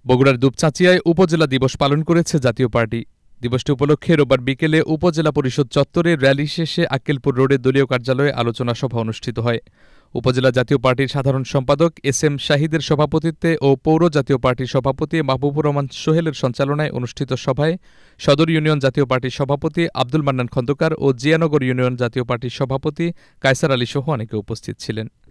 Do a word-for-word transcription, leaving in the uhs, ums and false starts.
বগুড়ার দুপচাঁচিয়ায় উপজেলা দিবস পালন করেছে জাতীয় পার্টি। দিবসটি উপলক্ষে রোববার বিকেলে উপজেলা পরিষদ চত্বরে র্যালি শেষে আক্কেলপুর রোডে দলীয় কার্যালয়ে আলোচনা সভা অনুষ্ঠিত হয়। উপজেলা জাতীয় পার্টির সাধারণ সম্পাদক এস এম শাহিদের সভাপতিত্বে ও পৌর জাতীয় পার্টির সভাপতি মাহবুবুর রহমান সোহেলের সঞ্চালনায় অনুষ্ঠিত সভায় সদর ইউনিয়ন জাতীয় পার্টির সভাপতি আব্দুল মান্নান খন্দকার ও জিয়ানগর ইউনিয়ন জাতীয় পার্টির সভাপতি কায়সার আলী সহ অনেকে উপস্থিত ছিলেন।